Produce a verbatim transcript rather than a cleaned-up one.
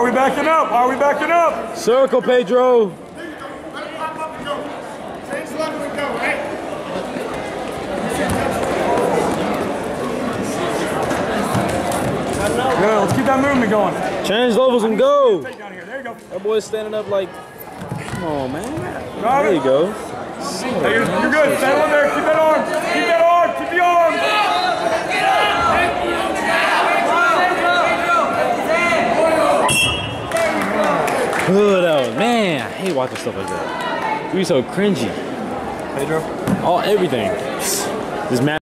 are we backing up? Why are we backing up? Circle, Pedro. Let it pop up and go. Change level and go, right? Good, let's keep that movement going. Change levels and go. Take down here. There you go. That boy's standing up like, come on, man. Got There it. you go. Hey, you're, you're good. Stay on there. Keep that arm. Keep that arm. Keep the arm. Good out. Man, I hate watching stuff like that. We so cringy. Pedro. All everything. This man.